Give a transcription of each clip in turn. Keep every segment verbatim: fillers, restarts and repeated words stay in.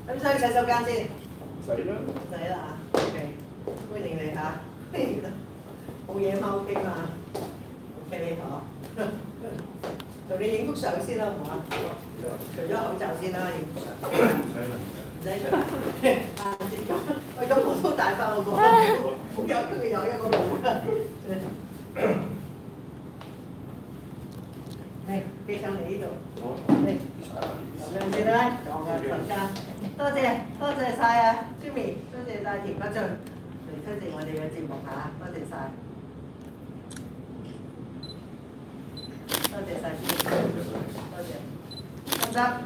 咁所以洗手間先。 洗啦。 洗啦嚇 ，OK，歡迎你嚇，冇嘢踎傾嘛 ，OK 好。同你影幅相先啦，好嘛？除咗口罩先啦，影幅相。唔使除。啊，我咁我都戴翻我個，好有佢有一個帽啦。嚟，寄上嚟呢度。嚟，咁樣先啦，講嘅時間。多謝多謝曬啊 ，Jimmy，多謝曬田北俊嚟出席我哋嘅節目嚇，多謝曬。多謝曬先，多謝。得唔得？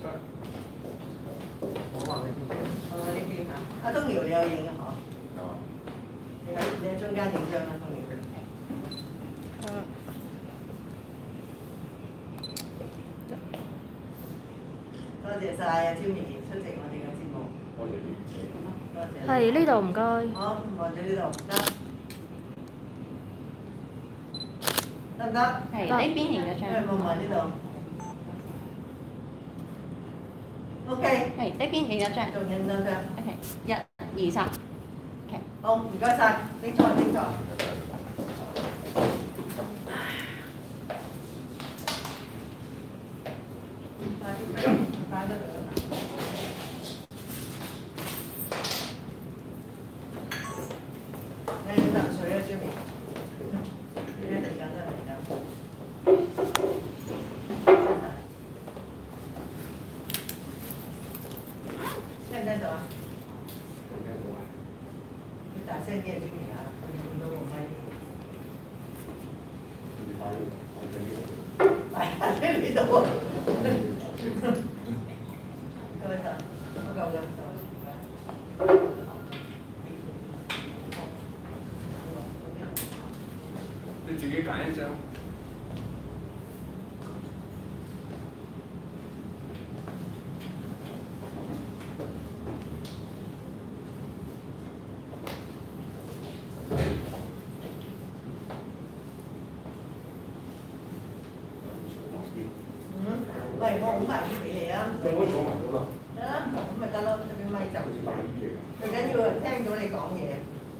我話你邊？我呢邊嚇。阿東瑤，你有影嘅嗬？有啊。你喺你喺中間影張啦，東瑤。嗯。多謝曬啊 ，Jimmy 出席我哋嘅節目。多謝你。多謝。 係呢度唔該。 好，望住呢度得。得唔得？ 係呢邊影咗張。 誒，望埋呢度。OK。 係呢邊影咗張。 仲影兩張。 OK，一、二、三。OK。 好，唔該曬，拎錯拎錯。快啲，快得嚟啦！你飲啖水啊 ，Jimmy。你嚟緊啦，嚟緊。聽唔聽到啊？你大聲啲啊 ，Jimmy 啊，佢見到個咪。係啊，喺呢度啊。各位同我夠啦。 你自己揀一張。 喂，我好埋啲俾你啊！ 你可以講埋咗啦。 得啦，咁咪得咯，特別咪就最緊要聽到你講嘢。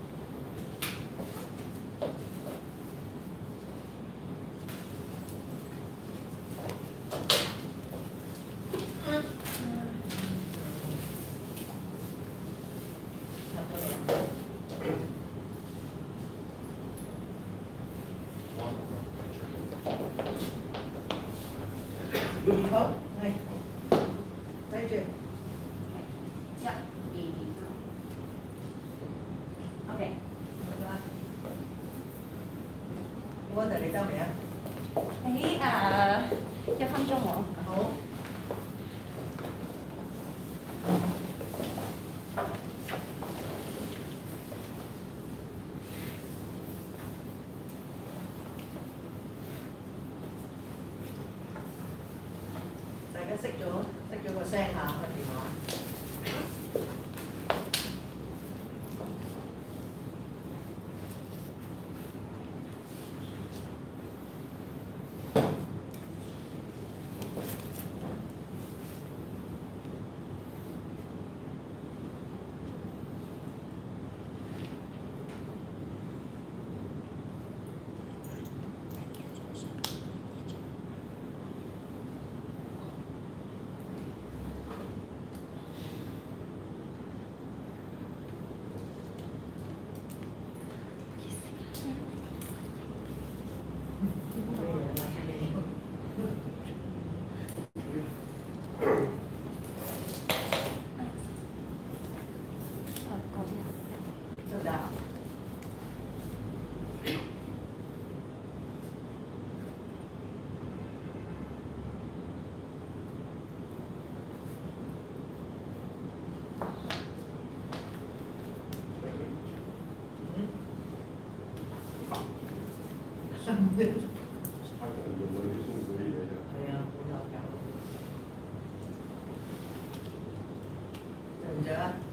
好，嚟，睇住， 一、二、OK。 我哋嚟得未啊？ 喺誒一分鐘喎。 好。大家熄咗熄咗個聲下個電話。係啊，好有教。對唔對啊？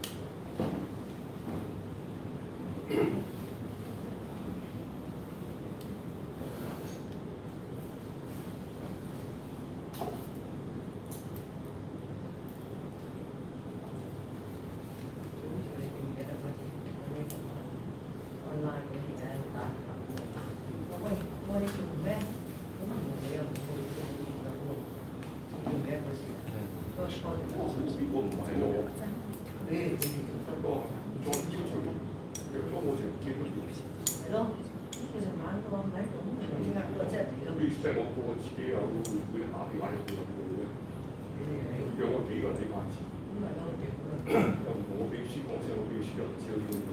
much more than 我 us. 呢個唔係我， 你你不過裝修上其實裝我成幾個月， 係咯，其實晚個唔係咁，點解個真係嚟咯？ 譬如即係我我自己有會下幾晚入去入去嘅，約我幾個人幾萬次， 咁咪咯， 又唔同我秘書講聲，我秘書又唔知有啲乜嘢。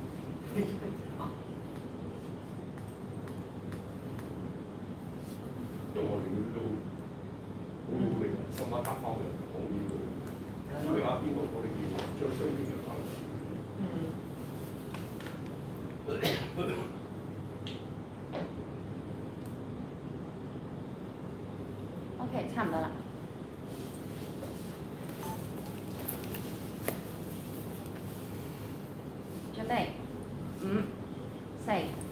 因為我哋都好努力，深挖大方向講呢個。因為阿邊個我哋叫將商業嘅發展。 OK， 差唔多啦。準備，五、四。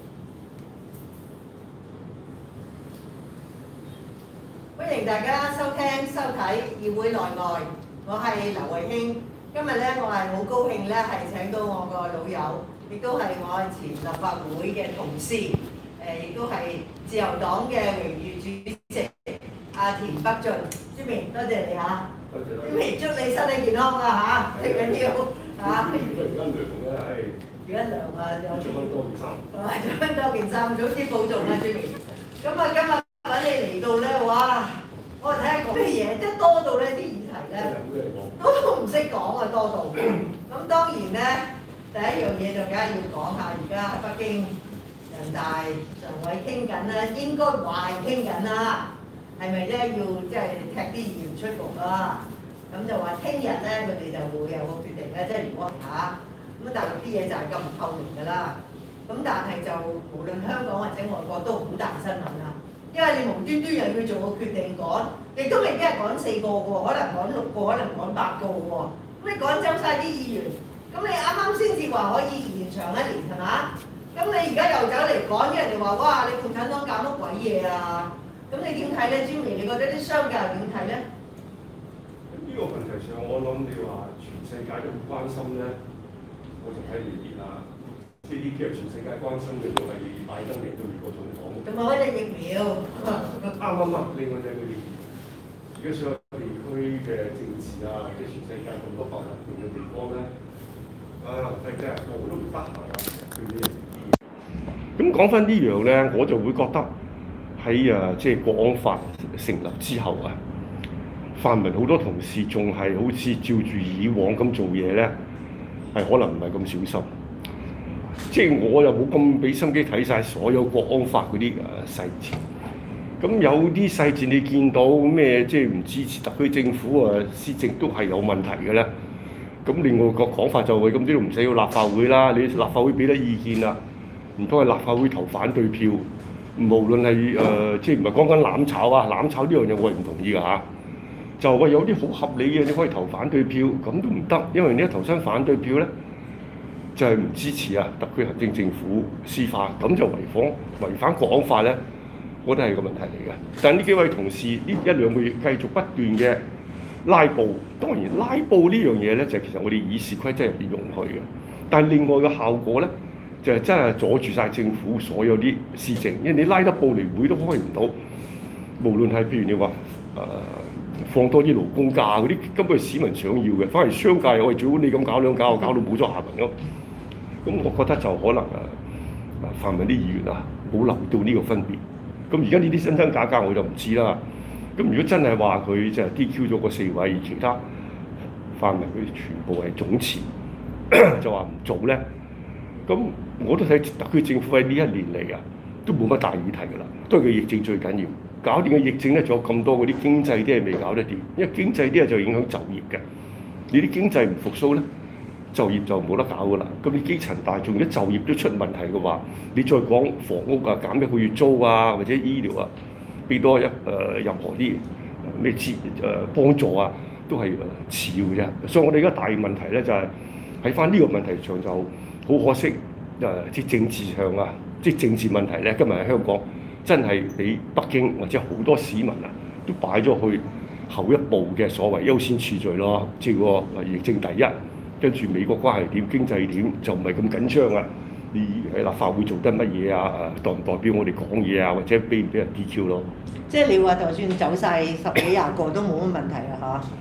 歡迎大家收聽收睇議會內外，我係劉慧卿。今日咧，我係好高興咧，係請到我個老友，亦都係我前立法會嘅同事，誒、呃，亦都係自由黨嘅榮譽主席阿田北俊。Jimmy， 多謝你嚇。多謝。Jimmy，祝你身體健康啊嚇，最緊要嚇。 而家涼咧，係。 而家涼啊，就着翻多件衫。 啊，着翻多件衫，早啲保重啦，Jimmy。咁啊，今日揾你嚟到咧，哇！我睇下講咩嘢，即係多到咧啲議題咧，都唔識講啊，多到。咁當然咧，第一樣嘢就梗係要講下而家北京人大常委傾緊啦，應該話係傾緊啦，係咪咧要即係踢啲議員出局啦？咁就話聽日咧佢哋就會有個決定咧，即係如果下咁大陸啲嘢就係咁唔透明㗎啦。咁但係就無論香港或者外國都好大新聞啦。因為你無端端又要做個決定趕，亦都未必係趕四個喎，可能趕六個，可能趕八個喎。咁你趕走晒啲議員，咁你啱啱先至話可以延長一年係嘛？咁你而家又走嚟趕，啲人哋話哇，你共產黨搞乜鬼嘢啊？咁你點睇咧，Jimmy？你覺得啲商界點睇咧？ 呢個問題上，我諗你話全世界都好關心咧，我就睇你啲啦。呢啲其實全世界關心嘅就係拜登嚟到美國總統， 同埋嗰隻疫苗。 啱啱啱，另外就係佢哋而家所有地區嘅政治啊，或者全世界咁多不同嘅地方咧，啊，係真係個個都唔得閒啊，對呢樣嘢。咁講翻呢樣咧，我就會覺得喺啊，即係國安法成立之後啊，泛民好多同事仲係好似照住以往咁做嘢咧，係可能唔係咁小心。即係我又冇咁俾心機睇晒所有國安法嗰啲誒細節，咁有啲細節你見到咩即係唔支持特區政府啊施政都係有問題嘅咧。咁另外個講法就係咁啲都唔使要立法會啦，你立法會俾得意見啦，唔通係立法會投反對票？無論係誒、呃、即係唔係講緊攬炒啊，攬炒呢樣嘢我係唔同意㗎嚇。就話有啲好合理嘅你可以投反對票，咁都唔得，因為你一投親反對票咧。就係唔支持啊！特區行政政府司法，咁就違反違反國安法咧，我覺得係個問題嚟嘅。但係呢幾位同事呢一兩個月繼續不斷嘅拉布，當然拉布呢樣嘢咧就係、其實我哋議事規則入邊容許嘅。但係另外嘅效果咧就係、係、真係阻住晒政府所有啲事情，因為你拉得布嚟會都開唔到。無論係譬如你話誒、呃、放多啲勞工假嗰啲，根本係市民想要嘅，反而商界我哋最好你咁搞兩搞，搞到冇咗下文咯。咁我覺得就可能啊，啊泛民啲議員啊冇留到呢個分別。咁而家呢啲真真假假我就唔知啦。咁如果真係話佢就係 D Q 咗個四位，其他泛民佢全部係總辭，就話唔做咧。咁我都睇特區政府喺呢一年嚟啊，都冇乜大議題㗎啦，都係個疫症最緊要。搞掂個疫症咧，仲有咁多嗰啲經濟啲係未搞得掂，因為經濟啲啊就影響就業嘅。你啲經濟唔復甦咧？就業就冇得搞㗎啦，咁你基層大眾一就業都出問題嘅話，你再講房屋啊減一個月租啊，或者醫療啊，俾多一誒、呃、任何啲咩資誒幫助啊，都係次要嘅啫。所以我哋而家大問題咧就係喺翻呢個問題上就好可惜誒，即、呃、政治上啊，即政治問題咧，今日喺香港真係俾北京或者好多市民啊都擺咗去後一步嘅所謂優先次序咯，即係個疫症第一。跟住美國關係點、經濟點就唔係咁緊張啊！你喺立法會做得乜嘢啊？誒代唔代表我哋講嘢啊？或者俾唔俾人 D Q 咯？ 即係你話就算走晒十幾廿個都冇乜問題啊嚇！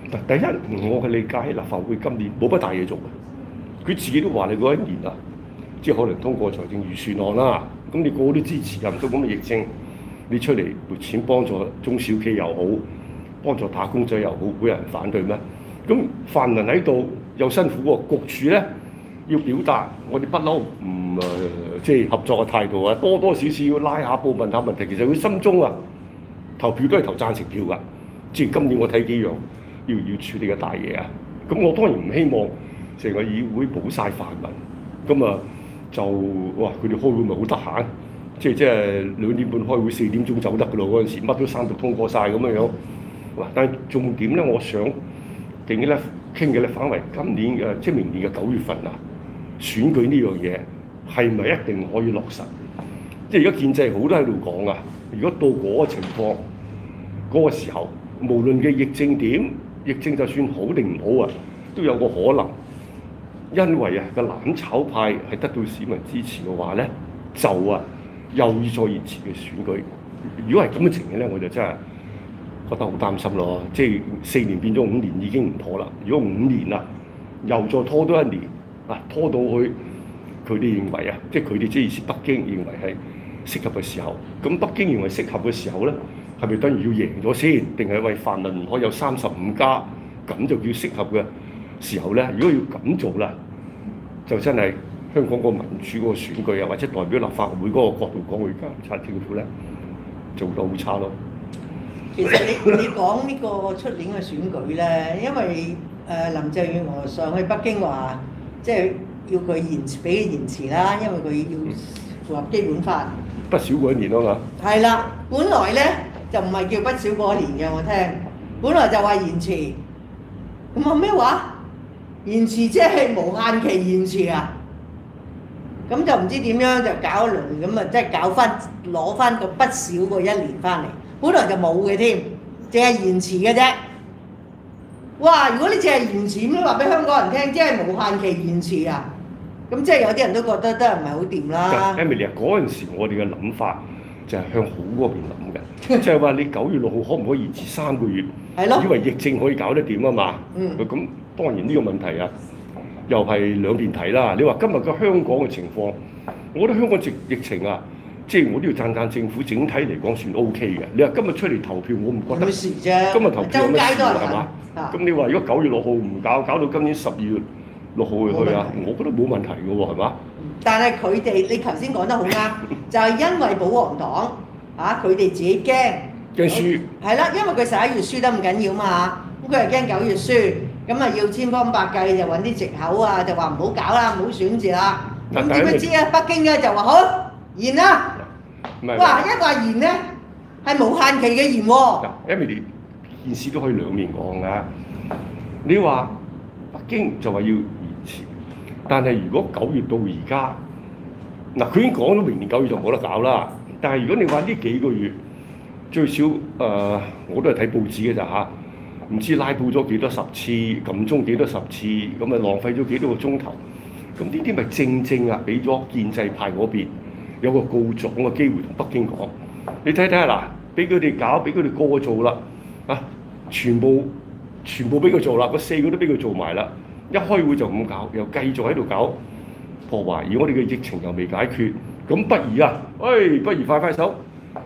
第一，我嘅理解，立法會今年冇乜大嘢做嘅，佢自己都話你嗰一年啊，即係可能通過財政預算案啦，咁你個個都支持，又唔到咁嘅疫症，你出嚟撥錢幫助中小企又好，幫助打工仔又好，會有人反對咩？咁泛民喺度又辛苦喎，局處咧要表達我哋不嬲唔誒即係合作嘅態度啊，多多少少要拉下布問下問題，其實佢心中啊投票都係投贊成票㗎，即係今年我睇幾樣。要要處理嘅大嘢啊！咁我當然唔希望成個議會保晒泛民，咁啊就哇佢哋開會咪好得閒，即係即係兩點半開會，四點鐘走得㗎咯。嗰陣時乜都三讀通過晒咁樣樣。嗱，但係重點咧，我想定嘅咧傾嘅咧，反為今年嘅即係明年嘅九月份啊，選舉呢樣嘢係咪一定可以落實？即係而家建制好多喺度講啊，如果到嗰個情況嗰、嗰個時候，無論嘅疫症點。疫症就算好定唔好啊，都有個可能，因為啊個攬炒派係得到市民支持嘅話咧，就啊又要再延遲嘅選舉。如果係咁嘅情形咧，我就真係覺得好擔心咯。即係四年變咗五年已經唔妥啦。如果五年啦，又再拖多一年啊，拖到去佢哋認為啊，即係佢哋即係意思北京認為係適合嘅時候。咁北京認為適合嘅時候咧？係咪等於要贏咗先？定係為泛民唔可以有三十五加，咁就叫適合嘅時候咧？如果要咁做啦，就真係香港個民主嗰個選舉啊，或者代表立法會嗰個角度講，去監察政府咧，做到好差咯。 其實你你講呢個出年嘅選舉咧，因為誒林鄭月娥上去北京話，即係要佢延遲，俾佢延遲啦，因為佢要符合基本法。 不少過一年啊嘛。係啦，本來咧。就唔係叫不少過一年嘅，我聽。本來就話延遲，咁話咩話？延遲即係無限期延遲啊！咁就唔知點樣就搞一輪，咁啊即係搞翻攞翻個不少過一年翻嚟。本來就冇嘅添，淨係延遲嘅啫。哇！如果你淨係延遲，咁你話俾香港人聽，即係無限期延遲啊！咁即係有啲人都覺得都係唔係好掂啦。 Emily 啊，嗰陣時我哋嘅諗法就係向好嗰邊諗嘅。即係話你九月六號可唔可以延遲三個月？係咯，以為疫症可以搞得掂啊嘛。嗯。咁當然呢個問題啊，又係兩邊睇啦。你話今日嘅香港嘅情況，我覺得香港疫疫情啊，即係我都要讚讚政府整體嚟講算 O K 嘅。你話今日出嚟投票，我唔覺得。冇事啫。今日投票有乜事係嘛？咁你話如果九月六號唔搞，搞到今年十二月六號去啊，我覺得冇問題嘅喎，係嘛？ 但係佢哋，你頭先講得好啱，就係因為保皇黨。嚇！佢哋自己驚驚輸，係啦，因為佢十一月輸得唔緊要嘛，咁佢係驚九月輸，咁啊要千方百計就揾啲藉口啊，就話唔好搞啦，唔好選字啦。咁點樣知啊？北京咧就話好延啦，哇！一話延咧係無限期嘅延喎。 Emily 件事都可以兩面講㗎。你話北京就話要延遲，但係如果九月到而家，嗱佢已經講咗明年九月就冇得搞啦。但係如果你話呢幾個月最少誒、呃，我都係睇報紙嘅咋嚇，唔知拉布咗幾多十次，撳鐘幾多十次，咁啊浪費咗幾多個鐘頭，咁呢啲咪正正啊俾咗建制派嗰邊有個告狀嘅機會同北京講，你睇睇下嗱，俾佢哋搞，俾佢哋個個做啦，啊，全部全部俾佢做啦，個四個都俾佢做埋啦，一開會就咁搞，又繼續喺度搞破壞，而我哋嘅疫情又未解決。咁不如啊，誒，不如快快手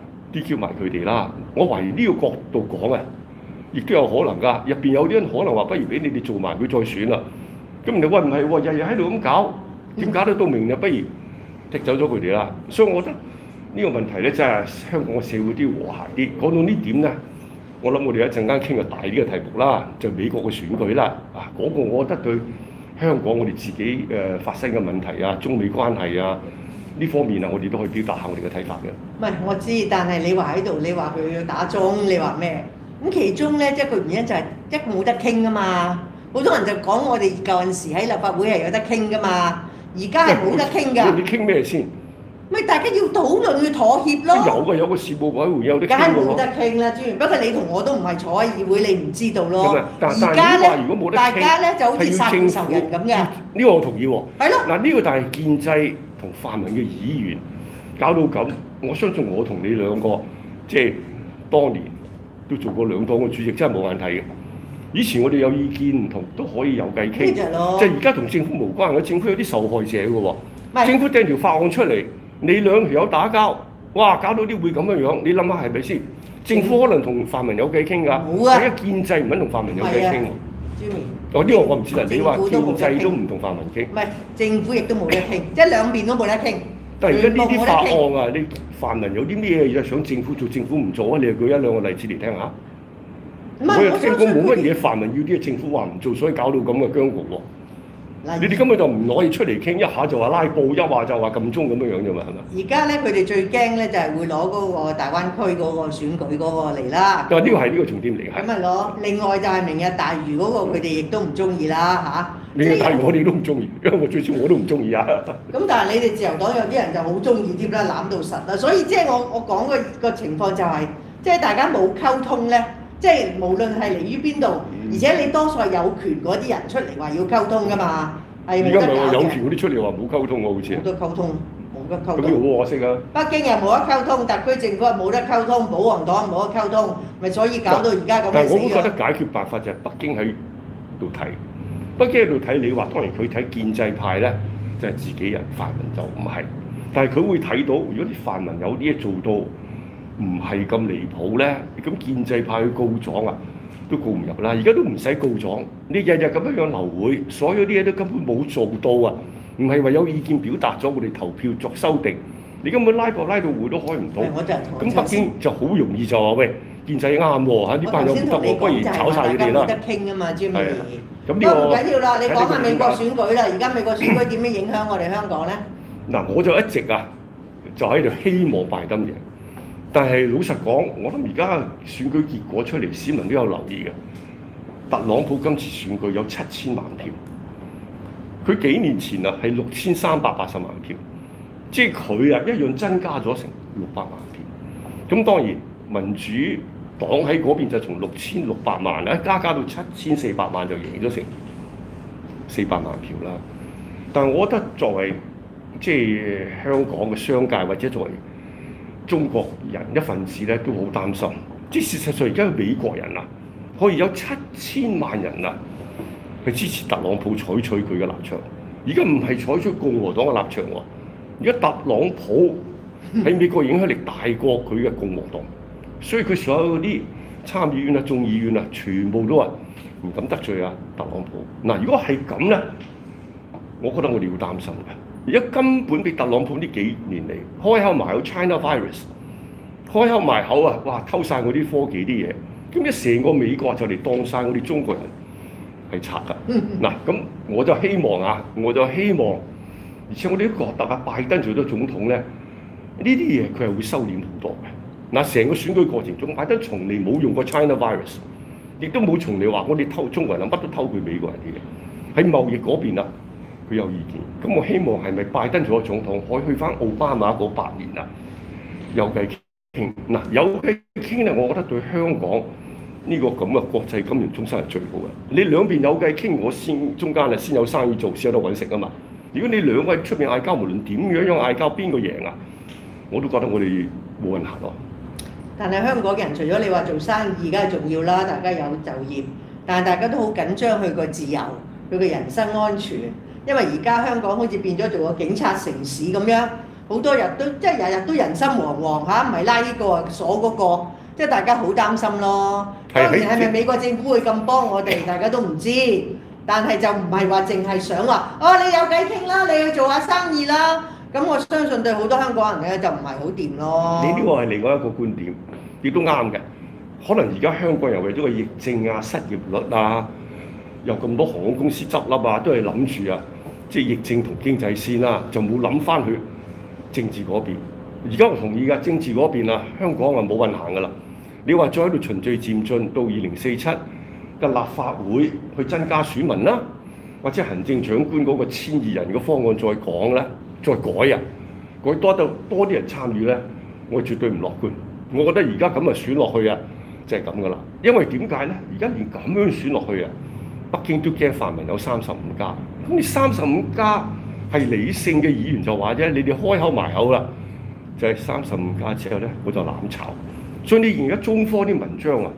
D Q 埋佢哋啦！我懷疑呢個角度講啊，亦都有可能㗎。入邊有啲人可能話，不如俾你哋做埋佢再選啦。咁你話唔係喎，日日喺度咁搞，點搞得到明日？不如踢走咗佢哋啦。所以我覺得呢個問題咧，真係香港嘅社會都要和諧啲。講到呢點咧，我諗我哋一陣間傾個大啲嘅題目啦，就美國嘅選舉啦。啊，嗰個我覺得對香港我哋自己誒發生嘅問題啊，中美關係啊。呢方面啊，我哋都可以表達下我哋嘅睇法嘅。 唔係，我知，但係你話喺度，你話佢要打鐘，你話咩？咁其中咧，即係個原因就係一個冇得傾啊嘛。好多人就講我哋舊陣時喺立法會係有得傾噶嘛，而家係冇得傾㗎。 你傾咩先？ 咪大家要討論去妥協咯。 有嘅，有個事務委員會有得傾㗎喎。 梗係冇得傾啦，主要不過你同我都唔係坐喺議會，你唔知道咯。 而家咧， 大家咧就好似殺父仇人咁嘅。呢個我同意喎。 係咯。 嗱，呢個就係建制同泛民嘅議員搞到咁，我相信我同你兩個即係當年都做過兩黨嘅主席，真係冇問題嘅。 以前我哋有意見唔同都可以有計呢傾， 就係咯即係而家同政府無關嘅，政府有啲受害者嘅喎。 係政府掟條法案出嚟，你兩條友打交，哇，搞到啲會咁樣樣，你諗下係咪先？政府可能同泛民有計傾㗎， 冇啊你一建制唔肯同泛民有計傾喎。 朱明， 哦，呢個我唔知啦，你話政府都冇得建制都傾唔同泛民傾。 唔係政府亦都冇得傾，即係兩邊都冇得傾。 但係而家呢啲法全部冇得傾案啊，你泛民有啲咩嘢想政府做，政府唔做啊？你又舉一兩個例子嚟聽下。 唔係我又聽講冇乜嘢我泛民要啲政府話唔做，所以搞到咁嘅僵局喎。 嗱你哋根本就唔攞嘢出嚟傾，一下就話拉布，一話就話撳鐘咁樣樣啫嘛，係咪？ 而家咧，佢哋最驚咧就係會攞嗰個大灣區嗰個選舉嗰個嚟啦。 但係呢個係呢個重點嚟嘅。 咁咪攞，另外就係明日大嶼嗰個，佢哋亦都唔中意啦嚇。 你嘅大我哋都唔中意，因為我最少我都唔中意啊。 咁但係你哋自由黨有啲人就好中意添啦，攬到實啦。所以即係我我講個個情況就係、是，即係大家冇溝通咧，即係無論係嚟於邊度，而且你多數係有權嗰啲人出嚟話要溝通噶嘛，係冇得搞而家咪話有嘅。 權嗰啲出嚟話冇溝通喎，好似冇。得溝通，冇得溝咁通。 呢個好可惜啊！ 北京又冇得溝通，特區政府又冇得溝通，保皇黨冇得溝通，咪所以搞到而家咁但係我嘅死樣。 都覺得解決辦法就係北京喺度睇，北京喺度睇你話，當然佢睇建制派咧就係、是、自己人，泛民就唔係。但係佢會睇到，如果啲泛民有啲嘢做到唔係咁離譜咧，咁建制派去告狀啊，都告唔入啦。而家都唔使告狀，你日日咁樣樣流會，所有啲嘢都根本冇做到啊！唔係話有意見表達咗，我哋投票作修訂，你根本拉布拉到會都開唔到。 我就係同咁北京就好容易就話喂，建制啱喎嚇，呢班友唔得喎，不如炒晒佢哋啦。 冇得傾啊嘛，朱美係啊儀。 咁呢個不過唔緊要啦，你講下美國睇呢個選舉啦。而家美國選舉點樣影響我哋香港咧？ 嗱，我就一直啊，就喺度希望拜登贏。但係老實講，我諗而家選舉結果出嚟，市民都有留意嘅。特朗普今次選舉有七千萬票，佢幾年前啊係六千三百八十萬票，即係佢啊一樣增加咗成六百萬票。咁當然民主黨喺嗰邊就從六千六百萬一加加到七千四百萬，就贏咗成四百萬票啦。但係我覺得作為即係香港嘅商界或者作為中國人一份子咧，都好擔心。即係事實上而家美國人啊，可以有七千萬人啊去支持特朗普採取佢嘅立場。而家唔係採取共和黨嘅立場喎，而家特朗普喺美國影響力大過佢嘅共和黨，所以佢所有嗰啲參議院啊、眾議院啊，全部都話唔敢得罪啊特朗普。嗱，如果係咁咧，我覺得我哋要擔心嘅。而家根本俾特朗普呢幾年嚟開口埋口 China virus， 開口埋口啊，哇偷晒我啲科技啲嘢，咁一成個美國就嚟當晒我哋中國人係賊㗎。嗱，咁我就希望啊，我就希望，而且我哋都覺得啊，拜登做咗總統咧，呢啲嘢佢係會收斂好多嘅。嗱，成個選舉過程中，拜登從嚟冇用過 China virus， 亦都冇從嚟話我哋偷中國人乜都偷佢美國人啲嘢。喺貿易嗰邊啊，佢有意見。咁我希望係咪拜登做咗總統，可以去翻奧巴馬嗰八年啊，有計傾。嗱，有計傾咧，我覺得對香港呢個咁嘅國際金融中心係最好嘅。你兩邊有計傾，我先中間啊先有生意做，先有得揾食啊嘛。如果你兩個喺出邊嗌交，無論點樣樣嗌交，邊個贏啊？我都覺得我哋冇人行咯。 但係香港人除咗你話做生意，梗係重要啦，大家有就業，但係大家都好緊張佢個自由，佢個人身安全。因為而家香港好似變咗做個警察城市咁樣，好多日都即係日日都人心惶惶嚇，唔係拉呢個啊鎖嗰個，即係大家好擔心咯。當然係咪美國政府會咁幫我哋，大家都唔知。但係就唔係話淨係想話，哦你有偈傾啦，你去做下生意啦。咁我相信對好多香港人咧就唔係好掂咯。 你呢個係另外一個觀點，亦都啱嘅。可能而家香港人為咗個疫症啊、失業率啊，有咁多航空公司執笠啊，都係諗住啊，即係疫症同經濟先啦，就冇諗翻去政治嗰邊。而家我同意㗎，政治嗰邊啊，香港啊冇運行㗎啦。你話再喺度循序漸進到二零四七嘅立法會去增加選民啦，或者行政長官嗰個千二人嘅方案再講咧，再改啊，改多到多啲人參與咧，我絕對唔樂觀。我覺得而家咁啊選落去啊，就係咁噶啦。因為點解咧？而家連咁樣選落去啊，北京都驚泛民有三十五加。咁你三十五加係理性嘅議員就話啫，你哋開口埋口啦，就係三十五加之後咧，我就攬炒。所以你而家中科啲文章啊，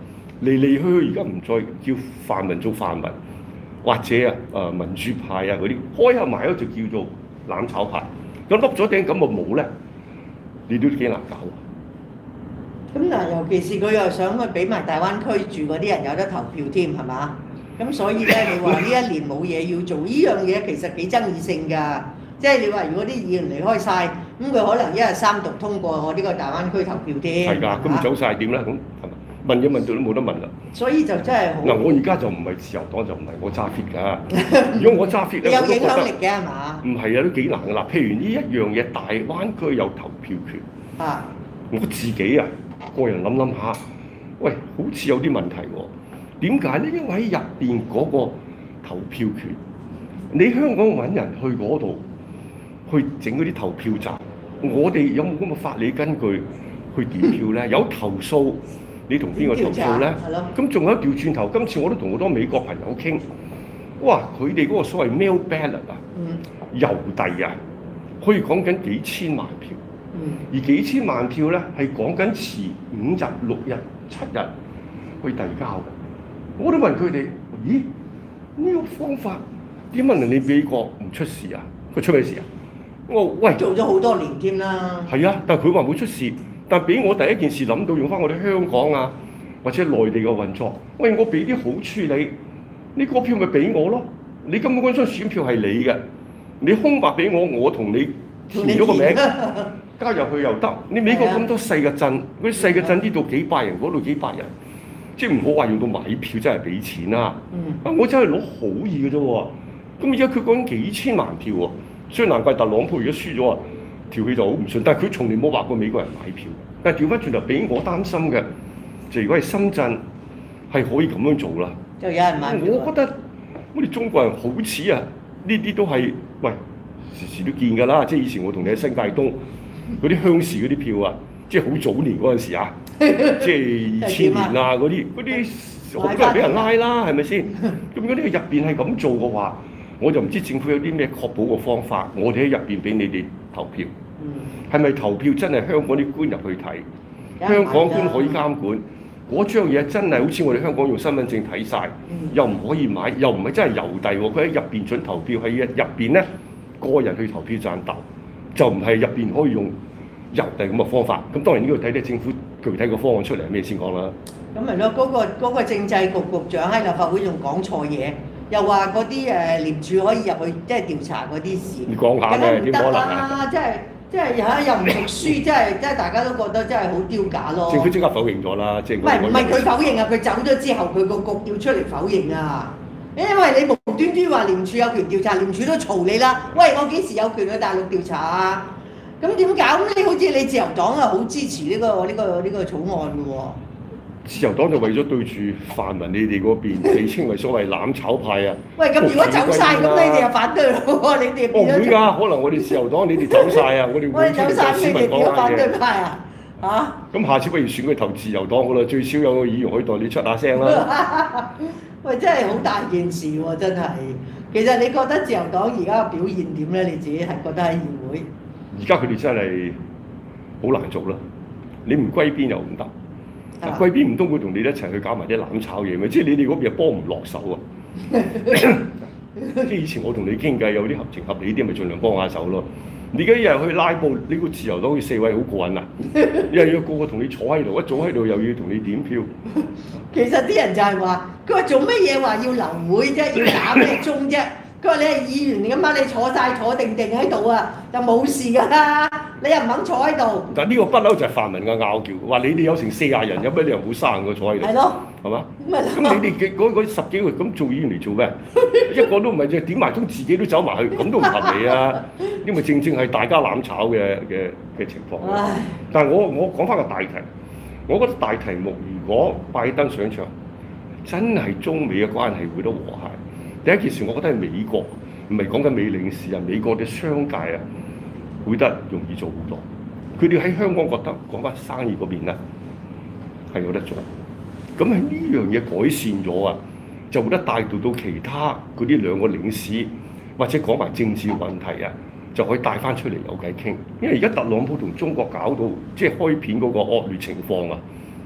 嚟嚟去去而家唔再叫泛民做泛民，或者啊誒民主派啊嗰啲開下埋咗就叫做攬炒派，咁笠咗頂咁嘅帽咧，你都幾難搞。 咁嗱，尤其是佢又想去俾埋大灣區住嗰啲人有得投票添，係嘛？咁所以咧，你話呢一年冇嘢要做，呢樣嘢其實幾爭議性㗎。即係你話如果啲議員離開晒，咁佢可能一日三讀通過我呢個大灣區投票添。 係㗎，咁唔走晒點咧？咁係咪問一問到都冇得問啦。 所以就真係好。 嗱，我而家就唔係自由黨，就唔係我揸 fit 㗎。如果我揸 fit 咧， 有影響力嘅係嘛？ 唔係啊，都幾難㗎啦。譬如呢一樣嘢，大灣區有投票權。 啊！ 我自己啊，個人諗諗下，喂，好似有啲問題喎。點解咧？因為喺入邊嗰個投票權，你香港揾人去嗰度去整嗰啲投票站，我哋有冇咁嘅法理根據去點票咧？有投訴，你同邊個投訴咧？咁仲有調轉頭，今次我都同好多美國朋友傾，哇！佢哋嗰個所謂 mail ballot 啊，郵遞啊，可以講緊幾千萬票，而幾千萬票咧係講緊遲五日、六日、七日去遞交嘅。我都問佢哋：咦，呢個方法點解人哋美國唔出事啊？佢出咩事啊？我喂做咗好多年添啦。係啊，但係佢話冇出事，但係俾我第一件事諗到用翻我哋香港啊，或者內地嘅運作。喂，我俾啲好處你，你個票咪俾我咯？你根本嗰張選票係你嘅，你空白俾我，我同你填咗個名加入去又得。你美國咁多細嘅鎮，嗰啲細嘅鎮呢度幾百人，嗰度幾百人。即係唔好話用到買票真係俾錢啦、啊！啊、嗯，我真係攞好易嘅啫喎。咁而家佢講緊幾千萬票喎，所以難怪特朗普而家輸咗啊，條氣就好唔順。但係佢從嚟冇話過美國人買票。但係調翻轉頭俾我擔心嘅，就如果係深圳係可以咁樣做啦， 就有人買票。 我覺得我哋中國人好似啊，呢啲都係喂時時都見㗎啦。即係以前我同你喺新界東嗰啲鄉事嗰啲票啊，即係好早年嗰陣時啊。即係二千年啊嗰啲，嗰啲好多人俾人拉啦，係咪先？咁如果呢個入邊係咁做嘅話，我就唔知政府有啲咩確保嘅方法。我哋喺入邊俾你哋投票，係咪、嗯、投票真係香港啲官入去睇？香港官可以監管嗰張嘢，真係好似我哋香港用身份證睇晒，嗯、又唔可以買，又唔係真係郵遞喎。佢喺入邊準投票，喺入邊咧個人去投票站投，就唔係入邊可以用郵遞咁嘅方法。咁當然呢個睇睇政府具體個方案出嚟係咩先講啦。咁咪咯， 嗰個嗰個政制局局長喺立法會仲講錯嘢，又話嗰啲誒廉署可以入去即係調查嗰啲事。 你講下嘅點可能啊？ 即係即係嚇又唔讀書，即係即係大家都覺得真係好丟架咯。 政府即刻否認咗啦，即係唔係唔係佢否認啊？佢走咗之後，佢個局要出嚟否認啊！因為你無端端話廉署有權調查，廉署都嘈你啦。喂，我幾時有權去大陸調查啊？咁點搞？咁你好似你自由黨啊，好支持呢個呢個呢個草案嘅喎。 自由黨就為咗對住泛民你哋嗰邊，被稱為所謂攬炒派啊。 喂，咁如果走晒，咁你哋又反對咯？你哋唔會㗎，可能我哋自由黨你哋走晒啊，我哋會出嚟同市民講反對派啊？嚇！ 咁下次不如選佢投自由黨好啦，最少有個議員可以代你出下聲啦。 喂，真係好大件事喎、啊！真係。其實你覺得自由黨而家嘅表現點咧？你自己係覺得喺議會？而家佢哋真係好難做啦！你唔歸邊又唔得。啊、歸邊唔通會同你一齊去搞埋啲攬炒嘢咩？即係你哋嗰邊又幫唔落手啊！即係以前我同你傾偈有啲合情合理啲，咪盡量幫下手咯。而家一日去拉布，你個自由黨嘅四位好過癮啊！又要個個同你坐喺度，一坐喺度又要同你點票。 其實啲人就係話，佢話做乜嘢話要留會啫？要打咩鐘啫？佢話你係議員嚟㗎嘛，你坐晒坐定定喺度啊，就冇事㗎啦。你又唔肯坐喺度？但呢個不嬲就係泛民嘅拗撬，話你哋有成四廿人，有咩理由冇三個坐喺度？係咯，係嘛？咁你哋嘅嗰十幾個咁做議員嚟做咩？一個都唔係，就點埋鐘自己都走埋去，咁都唔合理啊！因為正正係大家攬炒嘅嘅嘅情況。唉但係我我講翻個大題，我覺得大題目如果拜登上場，真係中美嘅關係會得和諧。第一件事，我覺得係美國，唔係講緊美領事啊，美國嘅商界啊。會得容易做好多，佢哋喺香港覺得講翻生意嗰邊咧係有得做，咁喺呢樣嘢改善咗啊，就會得帶動到其他嗰啲兩個領事或者講埋政治問題啊，就可以帶翻出嚟有偈傾。因為而家特朗普同中國搞到即係開片嗰個惡劣情況啊，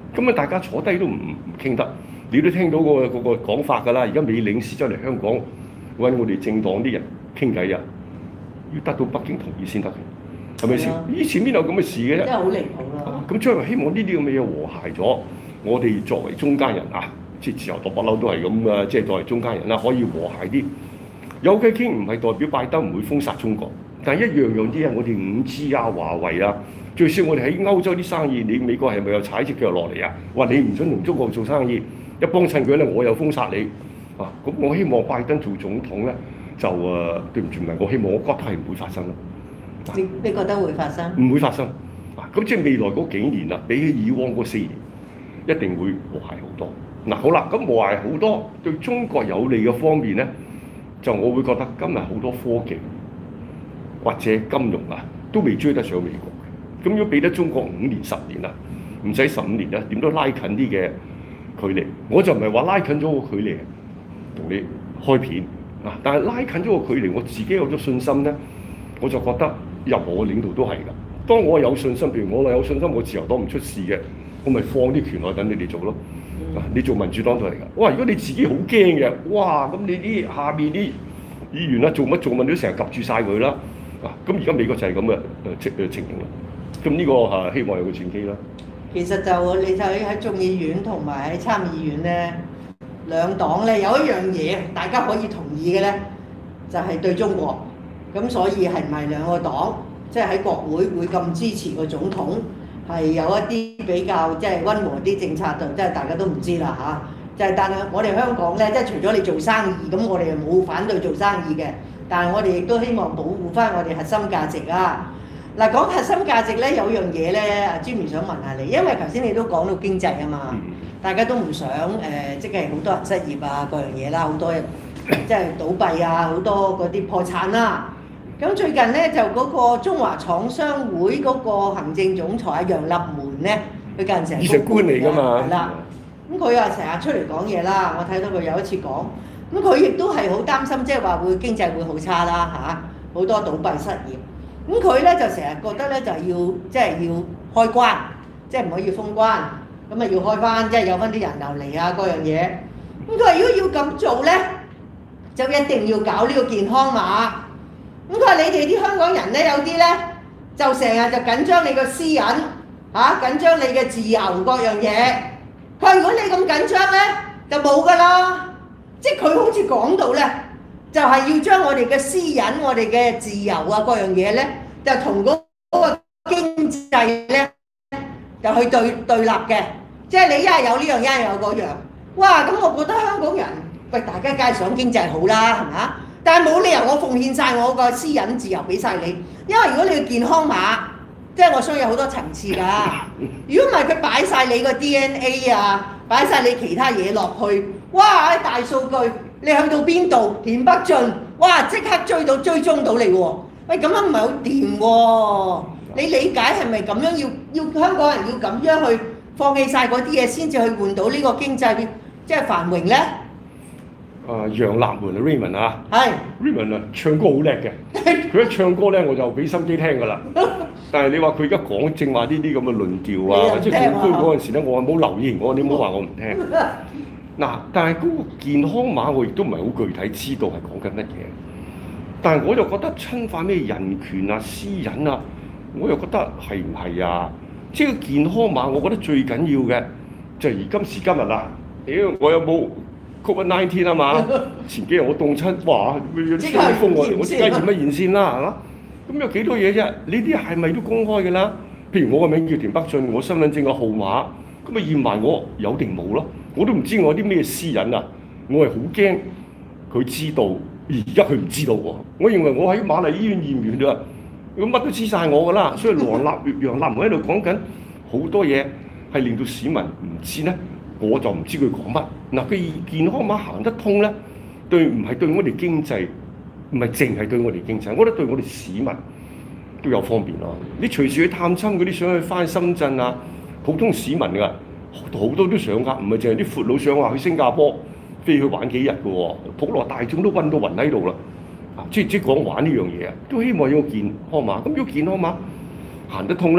咁啊大家坐低都唔唔傾得，你都聽到個嗰個講法㗎啦。而家美領事走嚟香港揾我哋政黨啲人傾偈啊，要得到北京同意先得嘅，係咪先？以前邊有咁嘅事嘅啫？ 真係好離譜啦！ 咁將來希望呢啲咁嘅嘢和諧咗，我哋作為中間人啊，即係自由黨不嬲都係咁啊，即係作為中間人啦，可以和諧啲。有偈傾唔係代表拜登唔會封殺中國，但係一樣樣啲啊，我哋五 G 啊、華為啊，最少我哋喺歐洲啲生意，你美國係咪有踩隻腳落嚟啊？話你唔准同中國做生意，一幫襯佢咧，我又封殺你啊！咁我希望拜登做總統咧，就誒、呃、對唔住唔係，我希望我覺得係唔會發生咯。 你你覺得會發生？ 唔會發生啊！咁即係未來嗰幾年啦，比起以往嗰四年，一定會和諧好多。嗱、啊，好啦，咁和諧好多對中國有利嘅方面咧，就我會覺得今日好多科技或者金融啊，都未追得上美國嘅。咁如果俾得中國五年、十年啦，唔使十五年啦，點都拉近啲嘅距離。我就唔係話拉近咗個距離同你開片啊，但係拉近咗個距離，我自己有咗信心咧，我就覺得任何嘅領導都係㗎。當我有信心，譬如我有信心，我自由黨唔出事嘅，我咪放啲權落等你哋做咯。啊，你做民主黨都係㗎。哇，如果你自己好驚嘅，哇，咁你啲下面啲議員啦，做乜做乜都成日及住晒佢啦。啊，咁而家美國就係咁嘅誒情誒情形啦。咁呢個係希望有個轉機啦。 其實就你睇喺眾議院同埋喺參議院咧，兩黨咧有一樣嘢大家可以同意嘅咧，就係、是、對中國。咁所以係唔係兩個黨即係喺國會會咁支持個總統，係有一啲比較即係溫和啲政策度，即係大家都唔知啦嚇。就係、是、但係我哋香港咧，即係除咗你做生意，咁我哋又冇反對做生意嘅，但係我哋亦都希望保護翻我哋核心價值啊！嗱，講核心價值咧，有樣嘢咧，阿 Jimmy 想問下你，因為頭先你都講到經濟啊嘛，大家都唔想誒、呃，即係好多人失業啊，各樣嘢啦，好多人即係倒閉啊，好多嗰啲破產啦、啊。咁最近咧就嗰個中華廠商會嗰個行政總裁阿楊立門咧，佢近陣成議事官嚟㗎嘛， 係啦。咁佢又成日出嚟講嘢啦，我睇到佢有一次講，咁佢亦都係好擔心，即係話會經濟會好差啦嚇，好多倒閉失業。咁佢咧就成日覺得咧就要即係要開關，即係唔可以封關，咁啊要開翻，即係有翻啲人流嚟啊嗰樣嘢。咁佢話如果要咁做咧，就一定要搞呢個健康碼。咁佢話你哋啲香港人咧有啲咧就成日就緊張你個私隱嚇，緊張你嘅自由各樣嘢。佢話如果你咁緊張咧，就冇㗎啦。即係佢好似講到咧。就係要將我哋嘅私隱、我哋嘅自由啊，各樣嘢咧，就同嗰個經濟咧，就去對對立嘅。即係你一係有呢樣，一係有嗰樣。哇！咁我覺得香港人，喂，大家梗係想經濟好啦，係咪啊？但係冇理由我奉獻晒我個私隱自由俾晒你，因為如果你嘅健康碼，即係我相信有好多層次㗎。如果唔係佢擺晒你個 D N A 啊，擺晒你其他嘢落去，哇！大數據。你去到邊度？田北俊，哇！即刻追到追蹤到你喎！喂，咁樣唔係好掂喎！你理解係咪咁樣要要香港人要咁樣去放棄晒嗰啲嘢，先至去換到呢個經濟即係繁榮咧？ 啊，楊立門啊 Raymond 啊， 係 Raymond 啊，唱歌好叻嘅。佢一唱歌咧，我就俾心機聽㗎啦。但係你話佢而家講正話呢啲咁嘅論調啊，或者選區嗰陣時咧，我冇留意，我你唔好話我唔聽。嗱，但係嗰個健康碼我亦都唔係好具體知道係講緊乜嘢，但係我就覺得侵犯咩人權啊、私隱啊，我又覺得係唔係啊？即係個健康碼，我覺得最緊要嘅就係而今時今日啊！屌，我有冇 Covid 十九 啊嘛？前幾日我凍親，哇！有啲傷風我我即刻驗一驗先啦，係嘛？咁有幾多嘢啫？呢啲係咪都公開㗎啦？譬如我個名叫田北俊，我身份證個號碼，咁咪驗埋我有定冇咯？我都唔知我啲咩私隱啊！我係好驚佢知道，而家佢唔知道喎。我認為我喺瑪麗醫院驗完啦，咁乜都知晒我㗎啦。所以黃立楊立門喺度講緊好多嘢，係令到市民唔知咧，我就唔知佢講乜。嗱，佢健康碼行得通咧，對唔係對我哋經濟，唔係淨係對我哋經濟，我覺得對我哋市民都有方便咯。你隨時去探親嗰啲想去翻深圳啊，普通市民㗎。好多都想㗎，唔係淨係啲闊佬想話去新加坡飛去玩幾日嘅喎，普羅大眾都暈到暈喺度啦。啊，即係即係講玩呢樣嘢啊，都希望有個健康碼。咁如果健康碼行得通咧，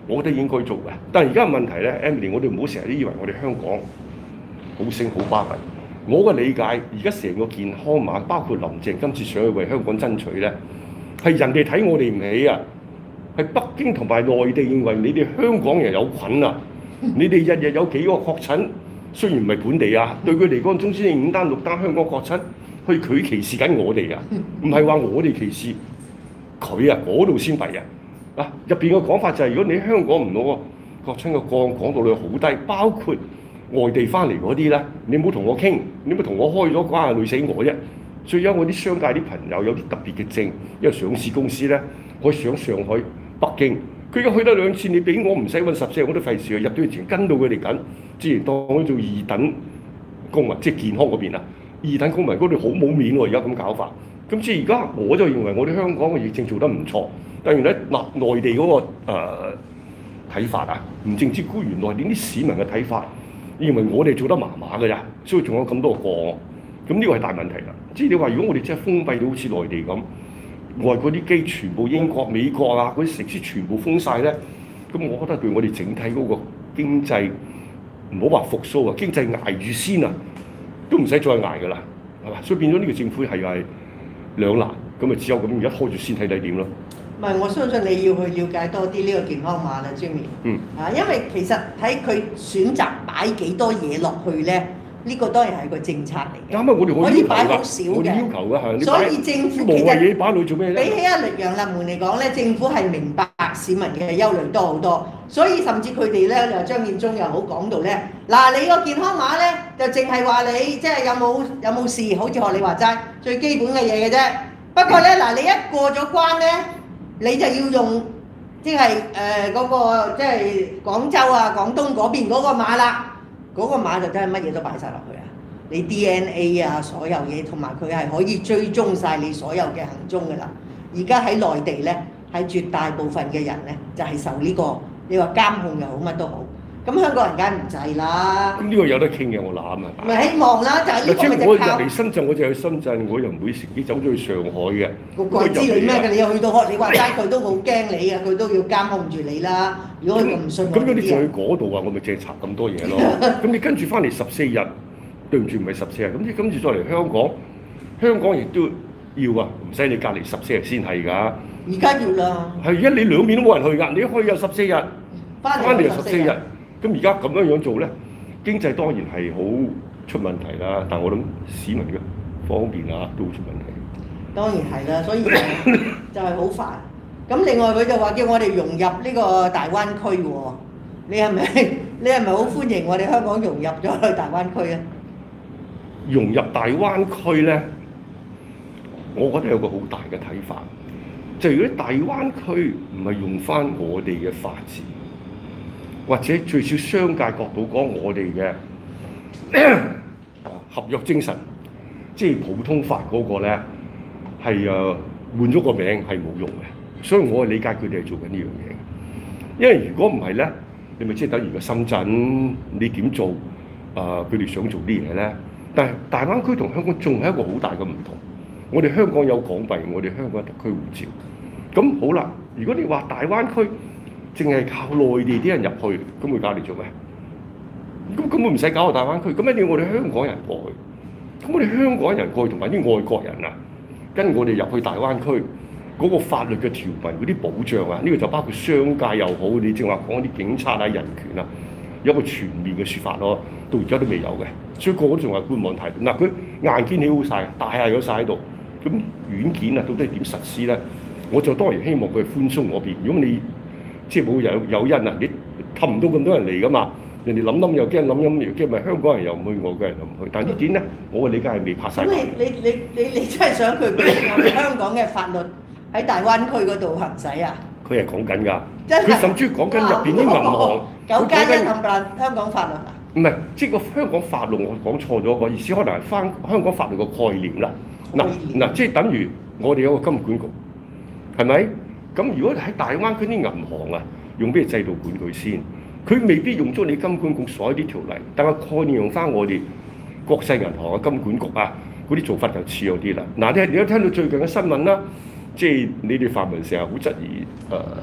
我覺得應該做嘅。但係而家嘅問題咧 ，Emily， 我哋唔好成日都以為我哋香港好醒好巴閉。我嘅理解，而家成個健康碼，包括林鄭今次上去為香港爭取咧，係人哋睇我哋唔起啊！係北京同埋內地認為你哋香港人有菌啊！你哋日日有幾個確診，雖然唔係本地啊，對佢嚟講，總之五單六單香港確診，去佢歧視緊我哋啊！唔係話我哋歧視佢啊，嗰度先弊啊！嗱，入邊嘅講法就係、是，如果你香港唔攞個確診嘅個案講到你好低，包括外地翻嚟嗰啲咧，你唔好同我傾，你唔好同我開咗關係，累死我啫。所以有我啲商界啲朋友有啲特別嘅證，因為上市公司咧可以上上海、北京，佢而家去得兩次，你俾我唔使揾十四日我都費事啊！入到去前跟到佢哋緊，之前當佢做二等公民，即係健康嗰邊啊，二等公民嗰度好冇面喎，而家咁搞法。咁即係而家我就認為我哋香港嘅疫症做得唔錯，但原來嗱內地嗰、那個睇、呃、法啊，唔淨止顧原來連啲市民嘅睇法。認為我哋做得麻麻嘅咋，所以仲有咁多個案，咁呢個係大問題啦。即係你話，如果我哋真係封閉到好似內地咁，外國啲機全部英國、美國啊嗰啲食肆全部封晒咧，咁我覺得對我哋整體嗰個經濟唔好話復甦啊，經濟捱住先啊，都唔使再捱㗎啦，係嘛？所以變咗呢個政府係係兩難，咁啊只有咁而家開住先睇睇點咯。 唔係，我相信你要去了解多啲呢個健康碼啦 Jimmy。嗯。啊，因為其實睇佢選擇擺幾多嘢落去咧，呢、這個當然係個政策嚟嘅。啱啊，我哋可以擺好少嘅。我哋要求嘅係。所以政府其實嘢擺落去做咩咧？ 比起阿楊立門嚟講咧，政府係明白市民嘅憂慮多好多，所以甚至佢哋咧又張建宗又好講到咧，嗱你個健康碼咧就淨係話你即係有冇有冇事，好似學你話齋最基本嘅嘢嘅啫。不過咧嗱，你一過咗關咧，你就要用即係誒嗰個即係廣州啊、廣東嗰邊嗰個碼啦，嗰、嗰個碼就真係乜嘢都擺晒落去啊！你 D N A 啊，所有嘢同埋佢係可以追蹤晒你所有嘅行蹤㗎啦。而家喺內地咧，係絕大部分嘅人咧就係、係、受呢、呢個你話監控又好乜都好。咁香港人梗係唔制啦。咁呢個有得傾嘅，我諗啊。 咪希望啦，就係呢個咪就靠。 我入嚟深圳，我就去深圳，我又唔會自己走咗去上海嘅。 個鬼知你咩嘅？你又去到學你話齋，佢都好驚你啊！佢都要監控住你啦。如果佢唔信我啲咁你仲去嗰度啊？我咪淨係查咁多嘢咯。咁你跟住翻嚟十四日，對唔住唔係十四日。咁你跟住再嚟香港，香港亦都要啊，唔使你隔離十四日先係㗎。 而家要啦。係而家你兩邊都冇人去㗎，你一去又十四日，翻嚟又十四日。咁而家咁樣樣做咧，經濟當然係好出問題啦。但我諗市民嘅方便啊都會出問題。 當然係啦，所以就就係好煩。咁另外佢就話叫我哋融入呢個大灣區喎。你係咪你係咪好歡迎我哋香港融入咗去大灣區啊？ 融入大灣區咧，我覺得有個好大嘅睇法，就係如果大灣區唔係用翻我哋嘅法治。或者最少商界角度講，我哋嘅合約精神，即係普通法嗰個咧，係誒換咗個名係冇用嘅。所以我係理解佢哋係做緊呢樣嘢。因為如果唔係咧，你咪即係等於個深圳，你點做？啊，佢哋想做啲嘢咧。但係大灣區同香港仲係一個好大嘅唔同。我哋香港有港幣，我哋香港有特區護照。咁好啦，如果你話大灣區，淨係靠內地啲人入去，咁會搞嚟做咩？咁根本唔使搞到大灣區，咁一定要我哋香港人過去。咁我哋香港人過去同埋啲外國人啊，跟我哋入去大灣區嗰、嗰個法律嘅條文嗰啲保障啊，呢、呢個就包括商界又好，你正話講啲警察啊、人權啊，有一個全面嘅説法咯。到而家都未有嘅，所以個個都仲係觀望態度。嗱，佢硬件起好晒，大廈有晒喺度，咁軟件啊到底點實施咧？我就當然希望佢係寬鬆嗰邊。如果你即係冇有有因啊！你氹唔到咁多人嚟噶嘛？人哋諗諗又驚，諗諗又驚，咪香港人又唔去，外國人又唔去。但係呢點咧，我嘅理解係未拍晒。咁你你你你你真係想佢我哋香港嘅法律喺大灣區嗰度行使啊？佢係講緊㗎，佢甚至講緊入邊啲銀行九加一冚唪唥香港法律啊？ 唔係，即係個香港法律我講錯咗個意思，可能係翻香港法律個概念啦。嗱嗱，即係等於我哋有個金管局，係咪？咁如果喺大灣區啲銀行啊，用咩制度管佢先？佢未必用咗你金管局所有啲條例，但係概念用翻我哋國際銀行嘅金管局啊，嗰啲做法就似有啲啦。嗱，你你都聽到最近嘅新聞啦，即係你哋泛民成日好質疑誒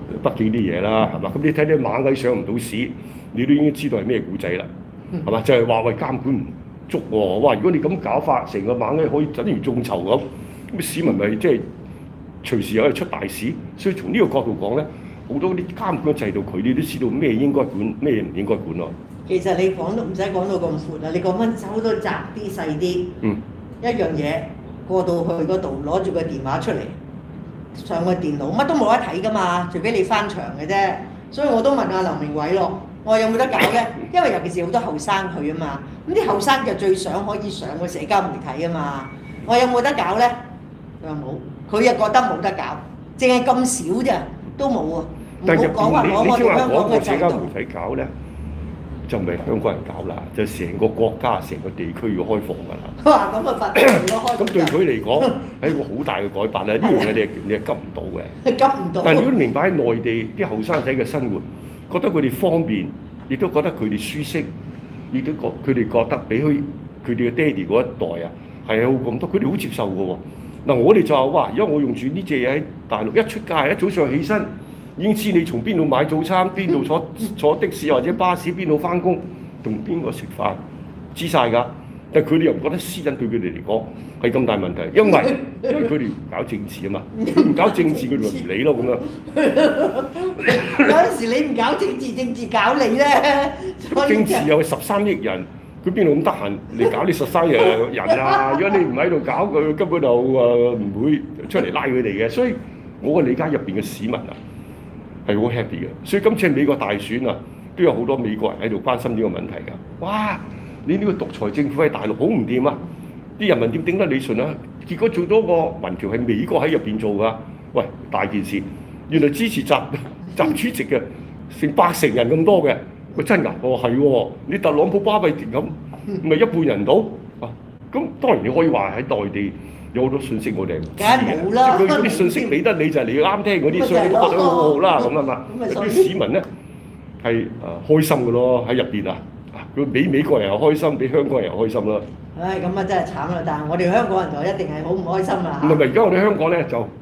北京啲嘢啦，係嘛？咁你睇啲螞蟻上唔到市，你都已經知道係咩古仔啦，係嘛？就係話喂監管唔足喎，哇！如果你咁搞法，成個螞蟻可以等於眾籌咁，咁市民咪即係隨時有係出大事。所以從呢個角度講咧，好多啲監管制度佢哋都知道咩應該管，咩唔應該管咯。 其實你講都唔使講到咁闊啊，你講翻好多窄啲細啲， 嗯， 一樣嘢過到去嗰度攞住個電話出嚟，上個電腦乜都冇得睇噶嘛，除非你翻牆嘅啫。所以我都問阿劉鳴煒咯，我話有冇得搞咧？因為尤其是好多後生去啊嘛，咁啲後生就最想可以上個社交媒體啊嘛。我話有冇得搞咧？佢話冇，佢又覺得冇得搞，淨係咁少啫，都冇啊。唔好但係入講話邊攞我哋你你先話嗰香港嘅個社交制度。 媒體搞咧，就唔係香港人搞啦，就成個國家、成個地區要開放㗎啦。 佢話咁啊發如果開咁對佢嚟講係一個好大嘅改變咧，呢樣嘢你係你係急唔到嘅。 急唔到。 但係如果你明白喺內地啲後生仔嘅生活，覺得佢哋方便，亦都覺得佢哋舒適，亦都覺佢哋覺得比佢佢哋嘅爹哋嗰一代啊係好咁多，佢哋好接受嘅喎。嗱，我哋就話哇，因為我用住呢隻嘢喺大陸，一出街一早上起身已經知你從邊度買早餐，邊度坐坐的士或者巴士，邊度翻工，同邊個食飯，知晒㗎。但係佢哋又唔覺得私隱對佢哋嚟講係咁大問題，因為因為佢哋唔搞政治啊嘛，佢唔搞政治佢哋咪唔理咯咁樣。 有陣時你唔搞政治，政治搞你咧。 政治有十三億人，佢邊度咁得閒嚟搞你十三億人啊？如果你唔喺度搞佢，根本就誒唔會出嚟拉佢哋嘅。所以我嘅理解入邊嘅市民啊係好 happy 嘅。所以今次美國大選啊，都有好多美國人喺度關心呢個問題㗎。哇！你呢個獨裁政府喺大陸好唔掂啊！啲人民點頂得你順啊？結果做咗個民調係美國喺入邊做㗎。喂，大件事！原來支持習習主席嘅成八成人咁多嘅。喂，真㗎？我話係喎，你特朗普巴閉咁，咪一半人到啊？咁當然你可以話喺內地有好多信息我哋唔知嘅， 梗係冇啦即係佢嗰啲信息俾得你就係你啱聽嗰啲，所以你都覺得好好啦咁啊嘛。啲市民咧係啊開心嘅咯，喺入邊啊，佢比美國人又開心，比香港人又開心啦。 唉，咁啊真係慘啦！但係我哋香港人就一定係好唔開心啦唔係唔係，而家我哋香港咧就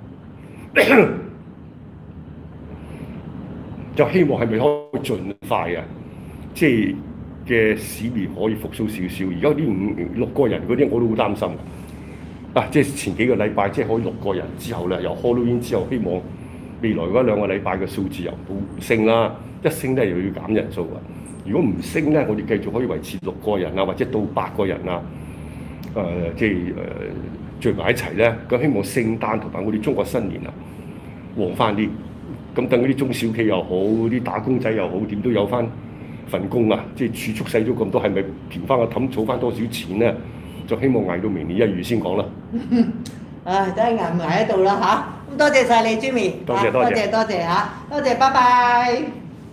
就希望係咪可以盡快啊？即係嘅市面可以復甦少少。而家啲五六個人嗰啲我都好擔心啊！即係前幾個禮拜即係可以六個人之後咧，由 Halloween 之後，希望未來嗰兩個禮拜嘅數字又冇升啦，一升咧又要減人數啊！如果唔升咧，我哋繼續可以維持六個人啊，或者到八個人啊，誒、呃、即係誒、呃、聚埋一齊咧。咁希望聖誕同埋我哋中國新年啊，旺翻啲。咁等嗰啲中小企又好，啲打工仔又好，點都有翻份工啊！即係儲蓄使咗咁多，係咪填翻個氹，儲翻多少錢咧？就希望捱到明年一月先講啦。 唉，睇下捱唔捱得到啦嚇！咁多謝晒你 Jimmy， 多謝多謝多謝多謝嚇，多謝，拜拜。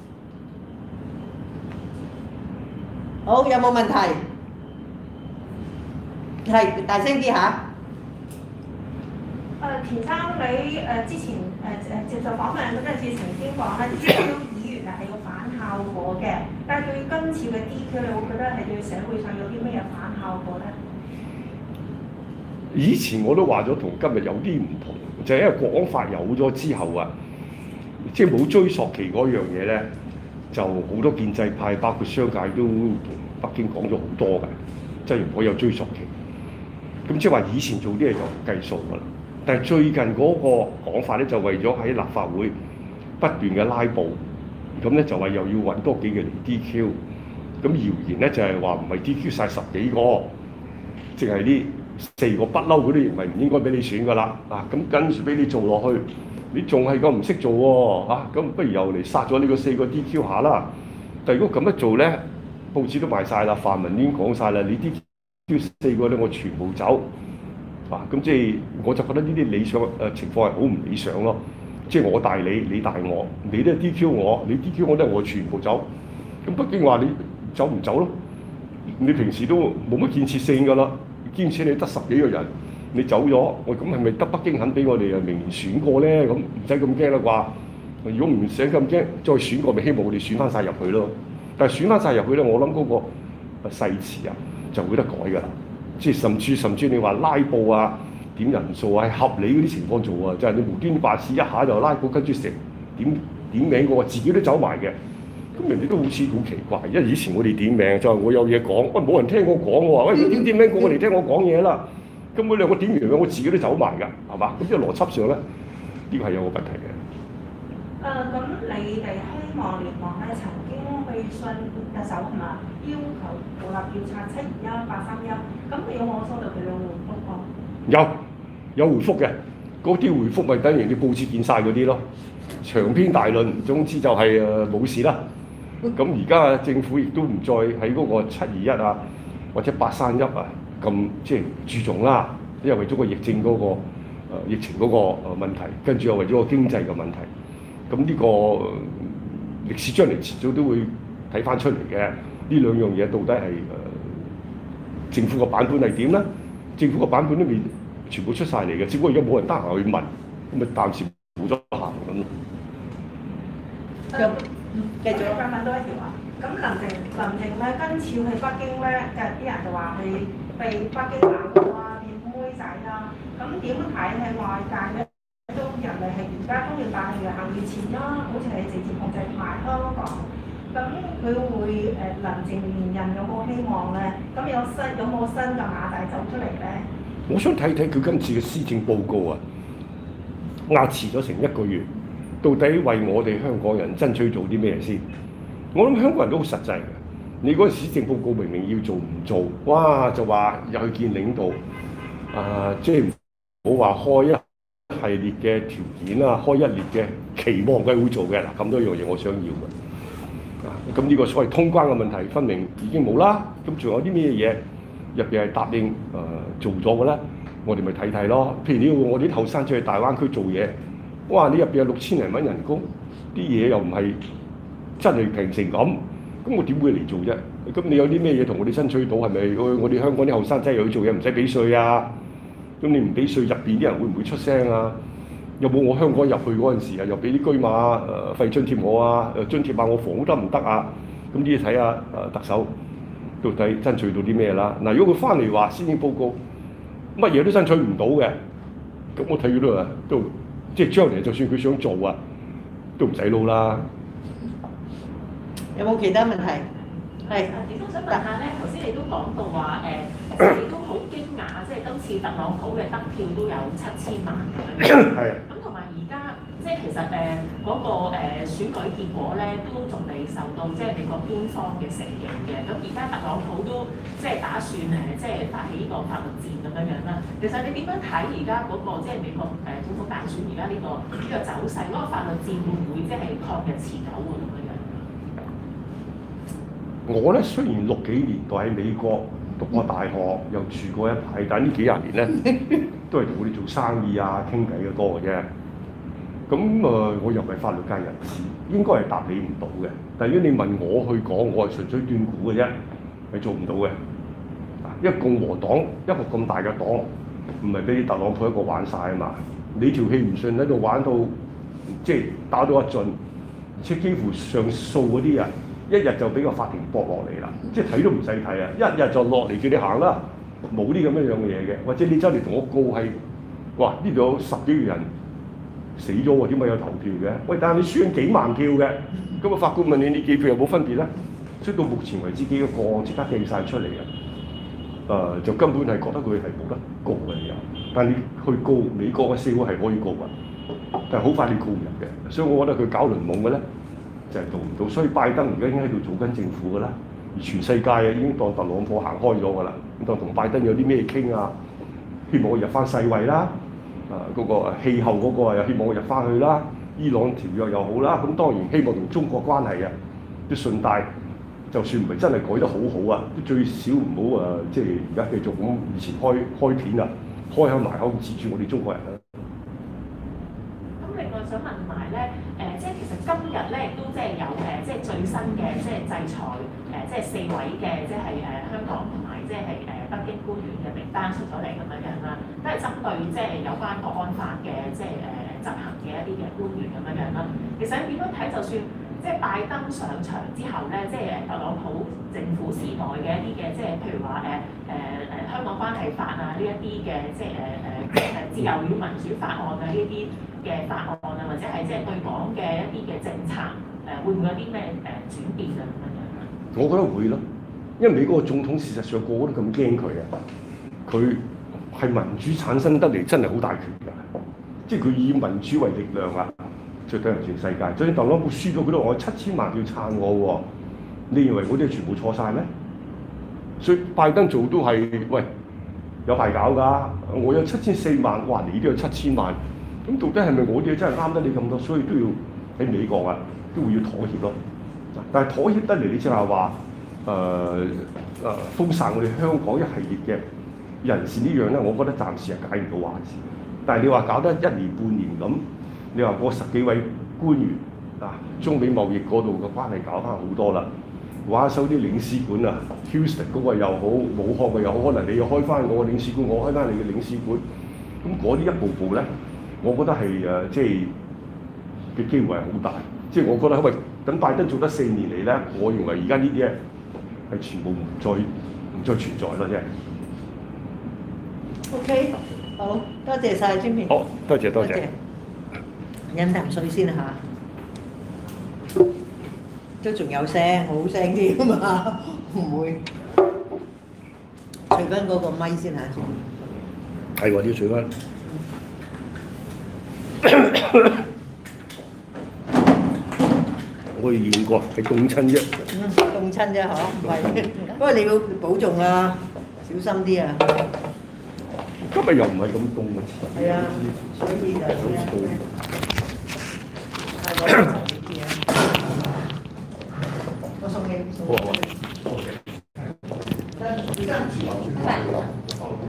好，有冇問題？係大聲啲嚇。 誒田生，你誒之前誒誒接受訪問嗰陣時曾經話咧，D Q 議員係有反效果嘅，但係對今次嘅 D Q，你會覺得係對社會上有啲咩反效果咧？ 以前我都話咗同今日有啲唔同，就係、是、因為國安法有咗之後啊，即係冇追溯期嗰樣嘢咧，就好多建制派包括商界都同北京講咗好多嘅，即係如果有追溯期。咁即係話以前做啲嘢就唔計數㗎啦。但係最近嗰個講法咧，就為咗喺立法會不斷嘅拉布，咁咧就話又要揾多幾個嚟 D Q。咁謠言咧就係話唔係 D Q 晒十幾個，淨係呢四個不嬲嗰啲認為唔應該俾你選㗎啦。啊，咁跟住俾你做落去，你仲係個唔識做喎啊！咁不如又嚟殺咗呢個四個 D Q 下啦。但係如果咁樣做咧，報紙都賣晒啦，泛民已經講晒啦，你 D Q 四個咧，我全部走。啊，咁即係我就覺得呢啲理想誒、呃、情況係好唔理想咯。即係我大你，你大我，你都係 D Q 我，你 D Q 我咧，我全部走。咁北京話你走唔走咯？你平時都冇乜建設性㗎啦，兼且你得十幾個人，你走咗，我咁係咪得北京肯俾我哋啊明年選過咧？咁唔使咁驚啦啩？如果唔使咁驚，再選過咪希望我哋選翻晒入去咯。但係選翻晒入去咧，我諗嗰個誓詞啊就會得改㗎啦。即係甚至甚至你話拉布啊、點人數啊，係合理嗰啲情況做啊，就係、是、你無端端白事一下就拉布，跟住成點點名嗰個自己都走埋嘅，咁人哋都好似好奇怪，因為以前我哋點名就係我有嘢講，喂冇人聽我講喎，喂點點名過我嚟聽我講嘢啦，咁嗰兩個點完名我自己都走埋㗎，係嘛？咁即係邏輯上咧，呢個係有個問題嘅。 誒咁、呃，你哋希望聯盟咧曾經去信特首係嘛，要求獨立調查七二一、八三一，咁你有冇收到佢嘅回覆啊？ 有有回覆嘅，嗰啲回覆咪等於你報紙見晒嗰啲咯，長篇大論，總之就係誒冇事啦。咁而家政府亦都唔再喺嗰個七二一啊或者八三一啊咁即係注重啦，因為為咗個疫症嗰、個、呃、疫情嗰個誒問題，跟住又為咗個經濟嘅問題。咁呢個歷史將嚟遲早都會睇翻出嚟嘅。呢兩樣嘢到底係誒、呃、政府個版本係點咧？政府個版本都未全部出晒嚟嘅，只不過而家冇人得閒去問，咁咪暫時冇咗行咁咯。 咁繼續再問多一條啊！咁林鄭林鄭咧今次去北京咧，嘅啲人就話係被北京鬧啊，變妹仔啦。咁點睇係外界咧？都人哋係而家中聯辦係行越前啦，好似係直接控制埋香港。咁佢會誒林鄭連任有冇希望咧？咁有新有冇新嘅馬大走出嚟咧？ 我想睇睇佢今次嘅施政報告啊，壓遲咗成一個月，到底為我哋香港人爭取做啲咩先？我諗香港人都好實際嘅。你嗰個施政報告明明要做唔做，哇就話又去見領導，啊、呃、即係唔好話開一系列嘅條件啦，開一列嘅期望佢會做嘅嗱，咁多樣嘢我想要嘅，啊咁呢個所謂通關嘅問題分明已經冇啦，咁仲有啲咩嘢入邊係答應誒、呃、做咗嘅咧？我哋咪睇睇咯。譬如你要我哋啲後生仔去大灣區做嘢，哇！你入邊有六千零蚊人工，啲嘢又唔係真係平成咁，咁我點會嚟做啫？咁你有啲咩嘢同我哋爭取到係咪？我哋香港啲後生仔又去做嘢唔使俾稅啊？咁你唔俾稅，入邊啲人會唔會出聲啊？有冇我香港入去嗰陣時啊，又俾啲居馬誒、呃、費津貼我啊？誒津貼下我房屋得唔得啊？咁呢啲睇下誒特首到底爭取到啲咩啦？嗱，如果佢翻嚟話施政報告乜嘢都爭取唔到嘅，咁我睇佢都話都即係將來就算佢想做啊，都唔使撈啦。 有冇其他問題？係。 亦都想問下咧，頭先你都講到話誒，你都好驚訝，即係今次特朗普嘅得票都有七千萬咁樣。 係。 咁同埋而家即係其實誒嗰、那個誒、呃、選舉結果咧，都仲未受到即係美國官方嘅承認嘅。咁而家特朗普都即係打算誒，即係發起呢個法律戰咁樣樣啦。其實你點樣睇而家嗰個即係美國誒總統大選而家呢個呢、這個走勢，嗰、那個法律戰會唔會即係抗日持久喎咁樣樣？ 我咧雖然六幾年代喺美國讀過大學，又住過一排，但係呢幾廿年咧都係同佢哋做生意啊、傾偈嘅多嘅啫。咁誒、呃，我又唔係法律界人士，應該係答你唔到嘅。但係如果你問我去講，我係純粹斷估嘅啫，係做唔到嘅。因為共和黨一個咁大嘅黨，唔係俾特朗普一個玩晒啊嘛。你條氣唔順喺度玩到，即係打到一盡，而且幾乎上訴嗰啲人，一日就俾個法庭駁落嚟啦，即係睇都唔使睇啊！一日就落嚟叫你行啦，冇啲咁樣樣嘅嘢嘅。或者你走嚟同我告係，哇！呢度有十幾個人死咗喎，點解有投票嘅？喂，但係你輸緊幾萬票嘅，咁啊法官問你，你幾票有冇分別咧？所以到目前為止幾個個案即刻記晒出嚟啊！誒、呃，就根本係覺得佢係冇得告嘅理由。但係你去告美國嘅社會係可以告嘅，但係好快你告唔入嘅。所以我覺得佢搞輪懵嘅咧。就係做唔到，所以拜登而家已經喺度做緊政府㗎啦，而全世界啊已經當特朗普行開咗㗎啦，咁當同拜登有啲咩傾啊？希望我入翻世衛啦，啊嗰、那個氣候嗰個啊又希望我入翻去啦，伊朗條約又好啦，咁當然希望同中國關係啊，都順帶，就算唔係真係改得好好啊，都最少唔好啊，即係而家繼續咁以前開開片啊，開口埋口指住我哋中國人啦。 咁另外想問埋咧。誒、呃，即係其實今日咧，亦都即係有誒、呃，即係最新嘅即係制裁誒、呃，即係四位嘅即係誒、呃、香港同埋即係誒、呃、北京官員嘅名單出咗嚟咁樣樣啦，都係針對即係有關國安法嘅即係誒、呃、執行嘅一啲嘅官員咁樣樣啦。其實點樣睇？就算即係拜登上場之後咧，即係誒特朗普政府時代嘅一啲嘅，即係譬如話誒誒誒香港關係法啊呢一啲嘅，即係誒誒誒自由與民主法案啊呢一啲。誒嘅法案啊，或者係即係對港嘅一啲嘅政策誒，會唔會有啲咩誒轉變啊咁樣？ 我覺得會咯，因為美國個總統事實上個個都咁驚佢啊，佢係民主產生得嚟真係好大權㗎，即係佢以民主為力量啊，最緊係全世界。就算特朗普輸咗，佢都話我七千萬票撐我喎，你認為嗰啲全部錯晒咩？所以拜登做都係喂有排搞㗎，我有七千四萬，哇你都有七千萬，咁到底係咪我啲真係啱得你咁多？所以都要喺美國啊都會要妥協咯。但係妥協得嚟，你即係話誒誒封殺我哋香港一系列嘅人士呢樣咧，我覺得暫時係解唔到話事。但係你話搞得一年半年咁，你話嗰十幾位官員啊，中美貿易嗰度嘅關係搞翻好多啦。話收啲領事館啊 ，Houston 嗰個又好，武漢嘅又好，可能你又開翻我個領事館，我開翻你嘅領事館，咁嗰啲一步步咧，我覺得係誒即係嘅機會係好大。即係我覺得，因為等拜登做得四年嚟咧，我認為而家呢啲咧係全部唔再唔再存在咯，啫。 OK，好多謝晒專片。 好，多謝多謝。 飲啖水先嚇，都仲有聲，好聲啲啊嘛，唔會。除翻嗰個咪先嚇。 係喎，要除翻。我去驗過，係凍親啫。 嗯，凍親啫，嗬，唔係。不過你要保重啊，小心啲啊。 今日又唔係咁凍嘅。 係啊，所以就係啊。